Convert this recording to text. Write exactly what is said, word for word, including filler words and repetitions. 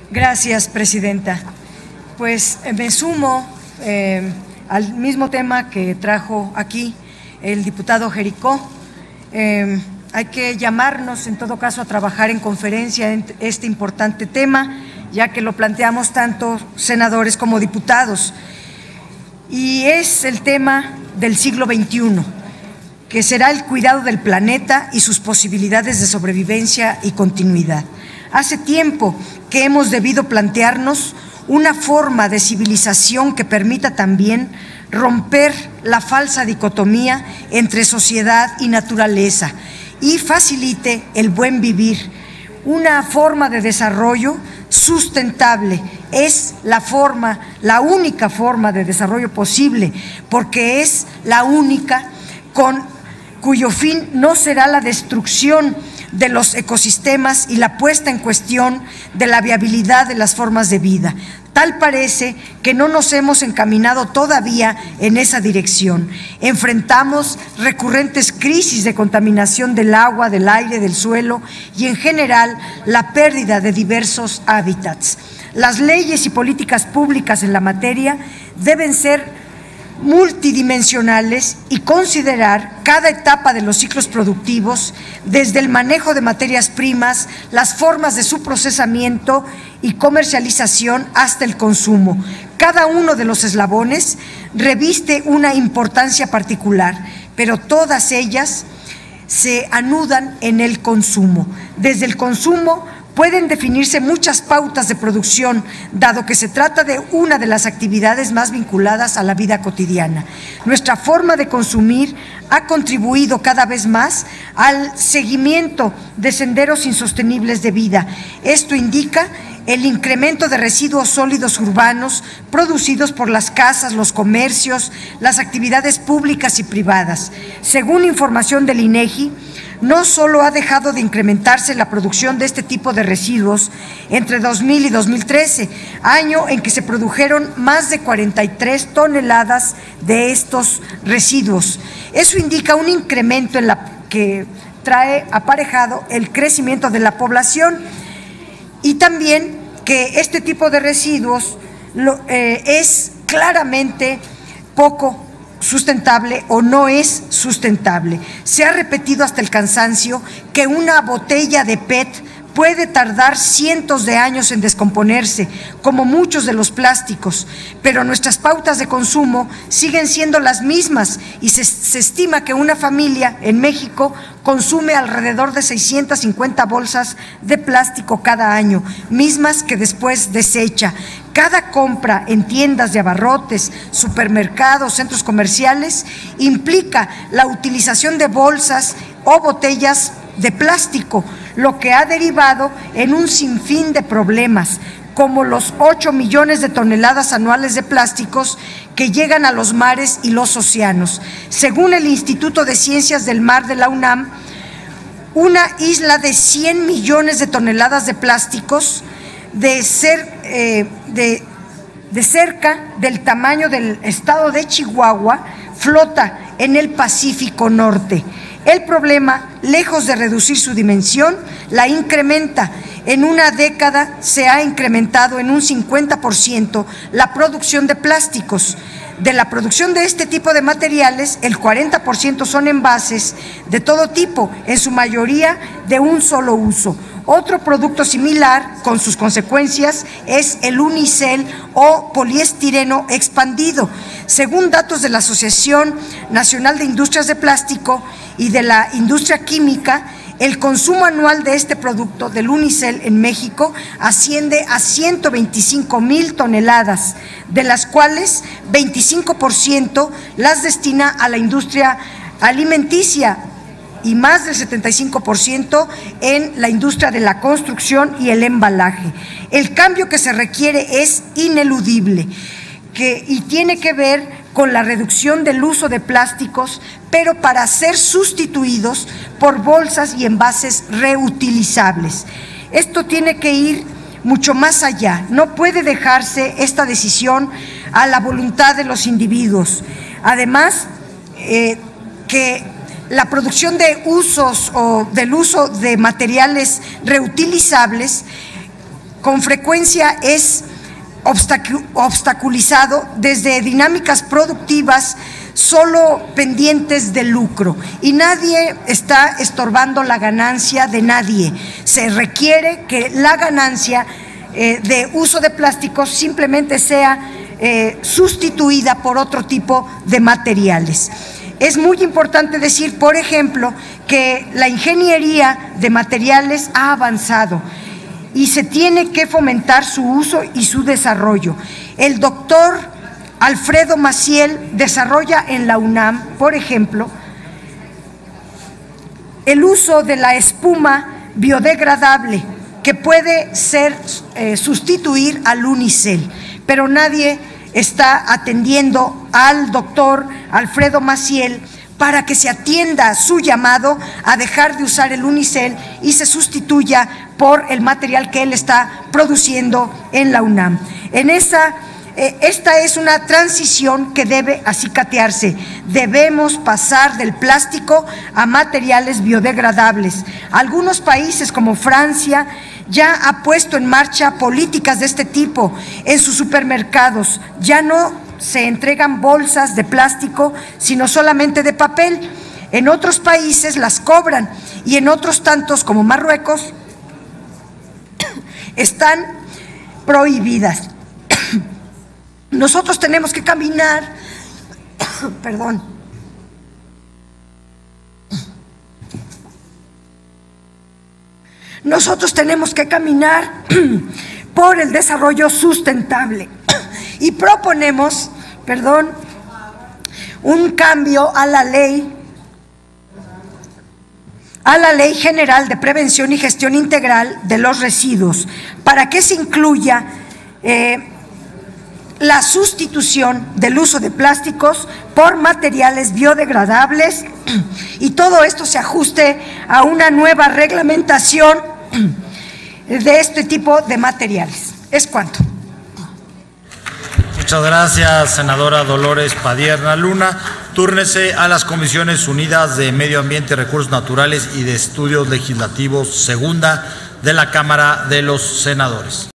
Gracias, presidenta. Pues eh, me sumo eh, al mismo tema que trajo aquí el diputado Jericó. Eh, hay que llamarnos, en todo caso, a trabajar en conferencia en este importante tema, ya que lo planteamos tanto senadores como diputados. Y es el tema del siglo veintiuno, que será el cuidado del planeta y sus posibilidades de sobrevivencia y continuidad. Hace tiempo que hemos debido plantearnos una forma de civilización que permita también romper la falsa dicotomía entre sociedad y naturaleza y facilite el buen vivir. Una forma de desarrollo sustentable es la forma, la única forma de desarrollo posible, porque es la única con cuyo fin no será la destrucción de los ecosistemas y la puesta en cuestión de la viabilidad de las formas de vida. Tal parece que no nos hemos encaminado todavía en esa dirección. Enfrentamos recurrentes crisis de contaminación del agua, del aire, del suelo y en general la pérdida de diversos hábitats. Las leyes y políticas públicas en la materia deben ser multidimensionales y considerar cada etapa de los ciclos productivos, desde el manejo de materias primas, las formas de su procesamiento y comercialización hasta el consumo. Cada uno de los eslabones reviste una importancia particular, pero todas ellas se anudan en el consumo. Desde el consumo pueden definirse muchas pautas de producción, dado que se trata de una de las actividades más vinculadas a la vida cotidiana. Nuestra forma de consumir ha contribuido cada vez más al seguimiento de senderos insostenibles de vida. Esto indica el incremento de residuos sólidos urbanos producidos por las casas, los comercios, las actividades públicas y privadas. Según información del INEGI, no solo ha dejado de incrementarse la producción de este tipo de residuos entre dos mil y dos mil trece, año en que se produjeron más de cuarenta y tres toneladas de estos residuos. Eso indica un incremento en la que trae aparejado el crecimiento de la población y también que este tipo de residuos lo, eh, es claramente poco sustentable o no es sustentable. Se ha repetido hasta el cansancio que una botella de P E T puede tardar cientos de años en descomponerse, como muchos de los plásticos, pero nuestras pautas de consumo siguen siendo las mismas y se, se estima que una familia en México consume alrededor de seiscientas cincuenta bolsas de plástico cada año, mismas que después desecha. Cada compra en tiendas de abarrotes, supermercados, centros comerciales, implica la utilización de bolsas o botellas de plástico, lo que ha derivado en un sinfín de problemas, como los ocho millones de toneladas anuales de plásticos que llegan a los mares y los océanos. Según el Instituto de Ciencias del Mar de la UNAM, una isla de cien millones de toneladas de plásticos de, ser, eh, de, de cerca del tamaño del estado de Chihuahua flota en el Pacífico Norte. El problema, lejos de reducir su dimensión, la incrementa. En una década se ha incrementado en un cincuenta por ciento la producción de plásticos. De la producción de este tipo de materiales, el cuarenta por ciento son envases de todo tipo, en su mayoría de un solo uso. Otro producto similar, con sus consecuencias, es el unicel o poliestireno expandido. Según datos de la Asociación Nacional de Industrias de Plástico y de la Industria Química, el consumo anual de este producto, del unicel, en México asciende a ciento veinticinco mil toneladas, de las cuales veinticinco por ciento las destina a la industria alimenticia y más del setenta y cinco por ciento en la industria de la construcción y el embalaje. El cambio que se requiere es ineludible que, y tiene que ver con la reducción del uso de plásticos, pero para ser sustituidos por bolsas y envases reutilizables. Esto tiene que ir mucho más allá. No puede dejarse esta decisión a la voluntad de los individuos. Además, eh, que la producción de usos o del uso de materiales reutilizables con frecuencia es obstaculizado desde dinámicas productivas solo pendientes del lucro, y nadie está estorbando la ganancia de nadie. Se requiere que la ganancia eh, de uso de plásticos simplemente sea eh, sustituida por otro tipo de materiales. Es muy importante decir, por ejemplo, que la ingeniería de materiales ha avanzado y se tiene que fomentar su uso y su desarrollo. El doctor Alfredo Maciel desarrolla en la UNAM, por ejemplo, el uso de la espuma biodegradable que puede ser eh, sustituir al unicel, pero nadie está atendiendo al doctor Alfredo Maciel para que se atienda su llamado a dejar de usar el unicel y se sustituya por el material que él está produciendo en la UNAM. En esa, eh, esta es una transición que debe acicatearse. Debemos pasar del plástico a materiales biodegradables. Algunos países como Francia ya ha puesto en marcha políticas de este tipo en sus supermercados. Ya no se entregan bolsas de plástico, sino solamente de papel. En otros países las cobran y en otros tantos, como Marruecos, están prohibidas. Nosotros tenemos que caminar, perdón, nosotros tenemos que caminar por el desarrollo sustentable y proponemos, perdón, un cambio a la ley a la Ley General de Prevención y Gestión Integral de los Residuos, para que se incluya eh, la sustitución del uso de plásticos por materiales biodegradables, y todo esto se ajuste a una nueva reglamentación de este tipo de materiales. Es cuanto. Muchas gracias, senadora Dolores Padierna Luna. Túrnese a las Comisiones Unidas de Medio Ambiente, Recursos Naturales y de Estudios Legislativos, segunda de la Cámara de los Senadores.